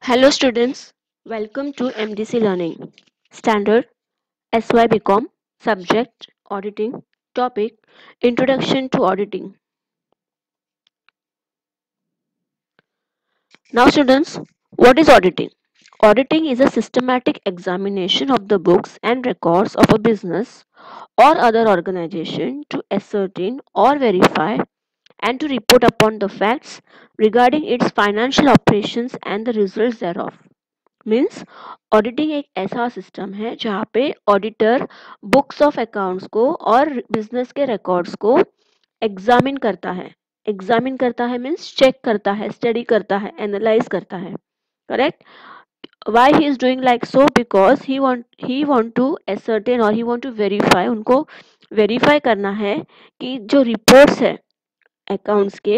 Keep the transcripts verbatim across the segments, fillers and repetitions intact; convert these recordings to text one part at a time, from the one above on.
Hello students, welcome to M D C Learning. Standard S Y B Com, Subject Auditing, Topic Introduction to Auditing. Now students, what is auditing? Auditing is a systematic examination of the books and records of a business or other organization to ascertain or verify and to report upon the facts regarding its financial operations and the results thereof. Means auditing एक ऐसा system है जहाँ पे auditor books of accounts को और business के records को examine करता है एग्जामिन करता है मीन्स चेक करता है स्टडी करता है एनालाइज करता है correct why he is doing like so because he want he want to ascertain और he want to verify उनको वेरीफाई करना है कि जो रिपोर्ट्स है अकाउंट्स के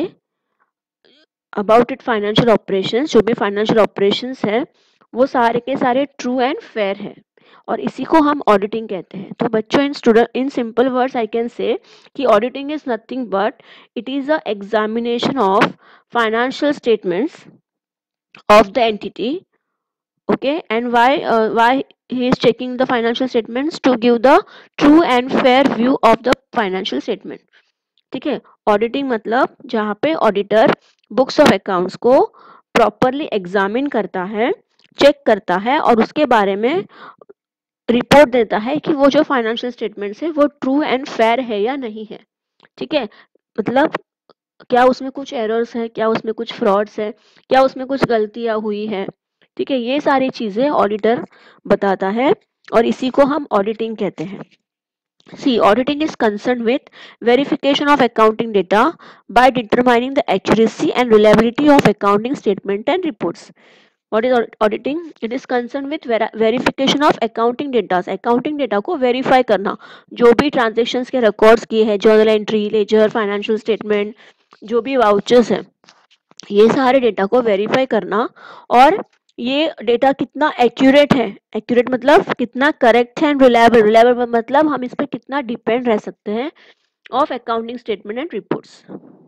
अबाउट इट फाइनेंशियल ऑपरेशंस जो भी फाइनेंशियल ऑपरेशंस है वो सारे के सारे ट्रू एंड फेयर है और इसी को हम ऑडिटिंग कहते हैं। तो बच्चों in student in simple words I can say कि auditing is nothing but it is a examination of financial statements of the entity okay and why uh, why he is checking the financial statements to give the true and fair view of the financial statement। ठीक है, auditing मतलब जहाँ पे auditor books of accounts को properly examine करता है check करता है और उसके बारे में रिपोर्ट देता है कि वो जो फाइनेंशियल स्टेटमेंट्स है वो ट्रू एंड फेयर है या नहीं है। ठीक है, मतलब क्या उसमें कुछ एरर्स है, क्या उसमें कुछ फ्रॉड्स है, क्या उसमें कुछ गलतियां हुई है। ठीक है, ये सारी चीजें ऑडिटर बताता है और इसी को हम ऑडिटिंग कहते हैं। See, auditing is concerned with verification of accounting data by determining the accuracy and reliability of accounting statement and reports. What is auditing? It is concerned with ver verification of accounting data. Accounting data को verify करना, जो भी transactions के records किए हैं, journal entry, ledger, financial statement, जो भी vouchers हैं, ये सारे डेटा को वेरीफाई करना और ये डेटा कितना एक्यूरेट है। एक्यूरेट मतलब कितना करेक्ट है एंड रिलायबल। रिलायबल मतलब हम इस पर कितना डिपेंड रह सकते हैं of accounting statement and reports.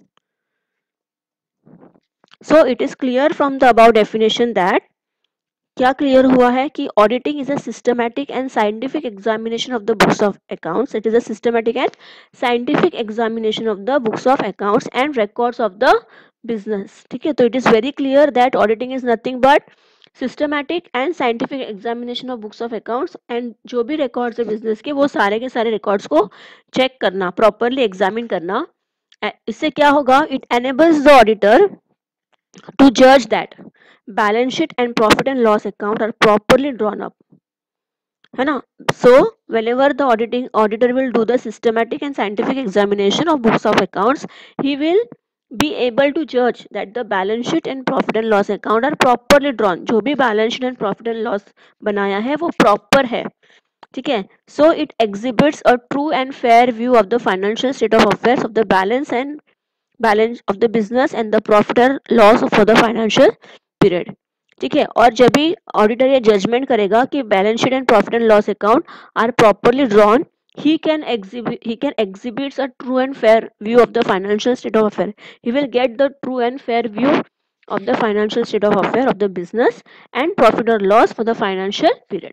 So it is clear from the about definition that क्या क्लियर हुआ है कि auditing is a systematic and scientific examination of the books of accounts. It is a systematic and scientific examination of the books of accounts and records of the business. ठीक है, तो it is very clear that auditing is nothing but systematic and scientific examination of books of accounts and जो भी records है business के वो सारे के सारे रिकॉर्ड्स को चेक करना, प्रॉपरली एग्जामिन करना। इससे क्या होगा, it enables the auditor to judge that balance sheet and profit and loss account are properly drawn up, है ना। so whenever the auditing auditor will do the systematic and scientific examination of books of accounts, he will be able to judge that the balance sheet and profit and loss account are properly drawn। जो भी balance sheet and profit and loss बनाया है वो proper है। ठीक है, so it exhibits a true and fair view of the financial state of affairs of the balance and balance of the business and the profit और loss for the financial period. ठीक है, और जब भी auditor ये judgement करेगा कि balance sheet and profit and loss account are properly drawn, he can exhibit he can exhibits a true and fair view of the financial state of affair। he will get the true and fair view of the financial state of affair of the business and profit or loss for the financial period।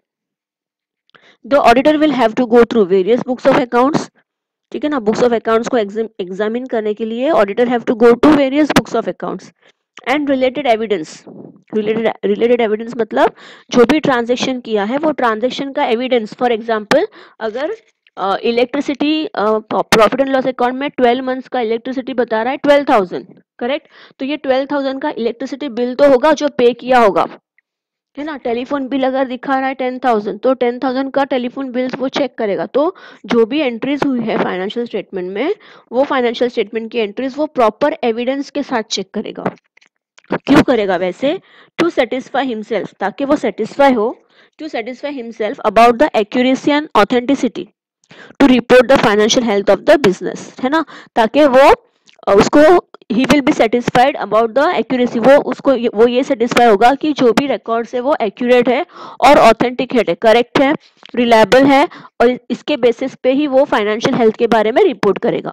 the auditor will have to go through various books of accounts। ठीक है ना, books of accounts को examine करने के लिए auditor have to go to various books of accounts and related evidence. Related related evidence मतलब जो भी ट्रांजेक्शन किया है वो ट्रांजेक्शन का एविडेंस। फॉर एग्जांपल अगर electricity profit and loss account में ट्वेल्व मंथ्स का इलेक्ट्रिसिटी बता रहा है ट्वेल्व थाउजेंड, करेक्ट, तो ये ट्वेल्व थाउजेंड का इलेक्ट्रिसिटी बिल तो होगा जो पे किया होगा, है ना। टेलीफोन बिल अगर दिखा रहा है टेन थाउजेंड तो टेन थाउजेंड का टेलीफोन बिल वो चेक करेगा। तो जो भी एंट्रीज हुई है फाइनेंशियल स्टेटमेंट में वो फाइनेंशियल स्टेटमेंट की एंट्रीज वो प्रॉपर एविडेंस के साथ चेक करेगा। क्यों करेगा वैसे, टू सेटिस्फाई हिमसेल्फ, ताकि वो सेटिस्फाई हो, to satisfy himself about the accuracy and authenticity to report the financial health of the business, है ना, ताकि वो उसको he will be satisfied about the accuracy. वो उसको वो ये सेटिस्फाई होगा कि जो भी रिकॉर्ड्स है वो एक्यूरेट है और ऑथेंटिक है, करेक्ट है, रिलायबल है और इसके बेसिस पे ही वो फाइनेंशियल हेल्थ के बारे में रिपोर्ट करेगा।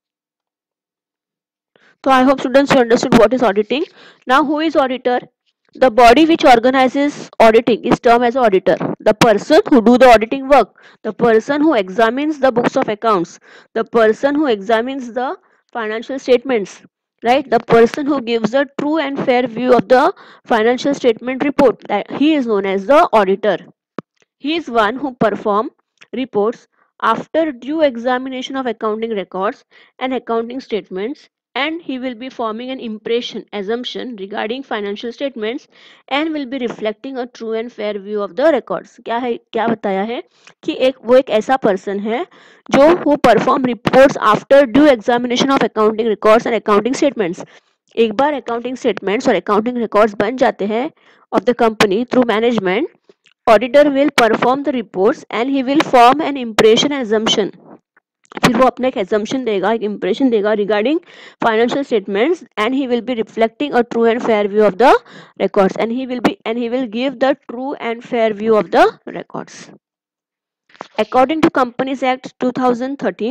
तो I hope students you understood what is auditing. Now who is auditor? The body which organizes auditing is termed as auditor. The person who do the auditing work, the person who examines the books of accounts, the person who examines the financial statements, right? The person who gives a true and fair view of the financial statement report, that he is known as the auditor. He is one who perform reports after due examination of accounting records and accounting statements, and he will be forming an impression assumption regarding financial statements and will be reflecting a true and fair view of the records. क्या है, क्या बताया है कि एक वो एक ऐसा पर्सन है जो who perform reports after due examination of accounting records and accounting statements. एक बार अकाउंटिंग स्टेटमेंट्स और अकाउंटिंग रिकॉर्ड्स बन जाते हैं of the company through management, auditor will perform the reports and he will form an impression and assumption. फिर वो अपना एक assumption देगा, एक impression देगा regarding financial statements, and he will be reflecting a true and fair view of the records, and he will be and he will give the true and fair view of the records. According to Companies Act two thousand thirteen,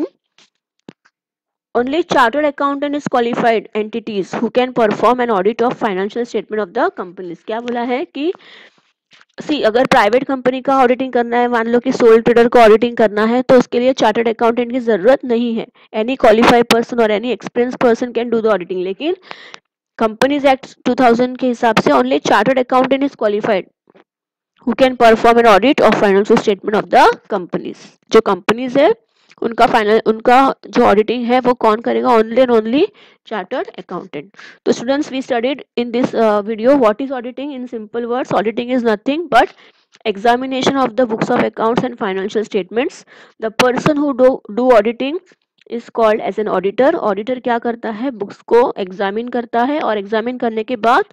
only chartered accountant is qualified entities who can perform an audit of financial statement of the companies. क्या बोला है कि सी अगर private company का auditing करना है, मान लो कि सोल ट्रेडर को ऑडिटिंग करना है, तो उसके लिए चार्टर्ड अकाउंटेंट की जरूरत नहीं है. एनी क्वालिफाइड पर्सन और any experience person can do the auditing. लेकिन कंपनीज एक्ट टू थाउजेंड के हिसाब से only chartered accountant is qualified who can perform an audit of financial statement of the companies. जो कंपनीज है उनका final उनका जो ऑडिटिंग है वो कौन करेगा? Only and only chartered accountant. तो students, we studied in this video what is auditing. In simple words, auditing is nothing but examination of the books of accounts and financial statements. The person who do do auditing is called as an auditor. Auditor क्या करता है? Books को examine करता है और examine करने के बाद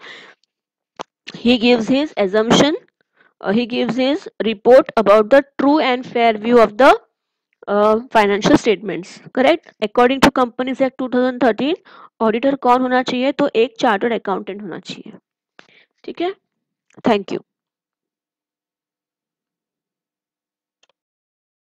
he gives his assumption, uh, he gives his report about the true and fair view of the uh, financial statements. Correct? According to Companies Act two thousand thirteen, auditor कौन होना चाहिए? तो एक चार्टर्ड अकाउंटेंट होना चाहिए. ठीक है? Thank you.